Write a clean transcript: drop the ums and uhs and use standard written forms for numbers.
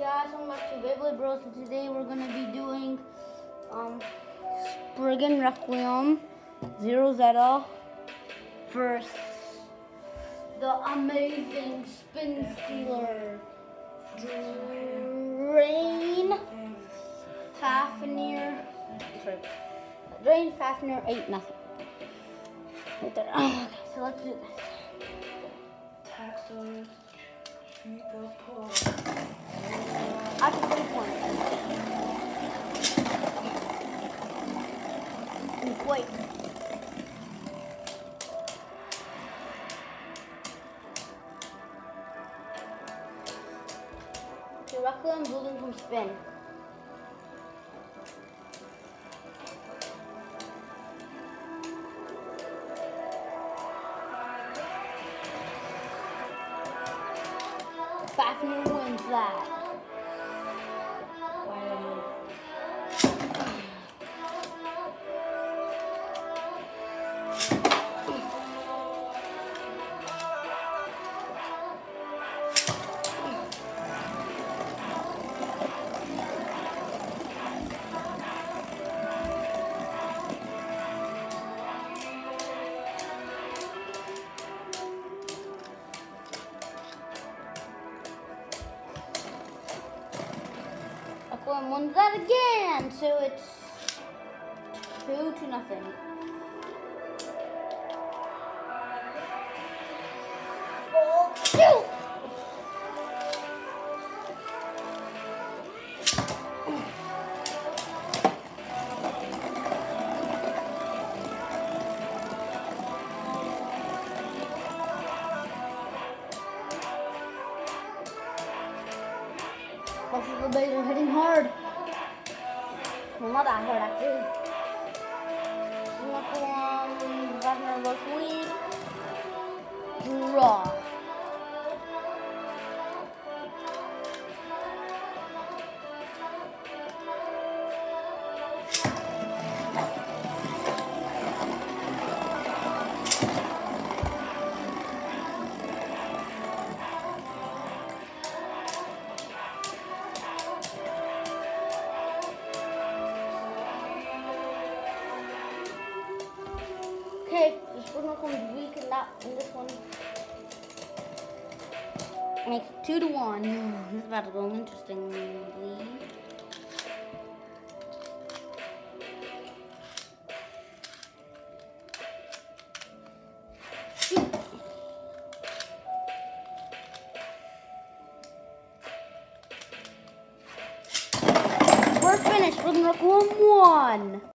guys, welcome back to Beyblade Bros. And today we're gonna be doing Spriggan Requiem Zero Zeta versus the amazing Spin Stealer Drain Fafnir. Drain Fafnir 8-0. Right there. Okay, so let's do this. I can put one. Wait. Okay, Requiem building from spin. Fafnir wins that. Aquarium wins that again, so it's 2-0. Ball two. Both of the blades are hitting hard. Well, not that hard actually. Wagner looks weak. Draw. Okay, this one comes weak in this one makes it 2-1. This is about to go interestingly. We're finished. We're gonna go 1.